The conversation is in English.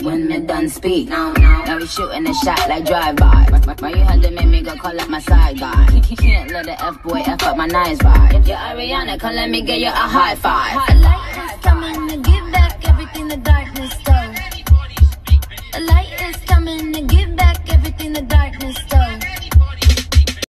when me done speak. Now we shooting a shot like drive-by. Why you had to make me go call up my side guy? Can't let the F-boy F up my nice vibe. You're Ariana, come let me get you a high five. The light is coming to give back everything the darkness stole. The light is coming to give back everything the darkness stole.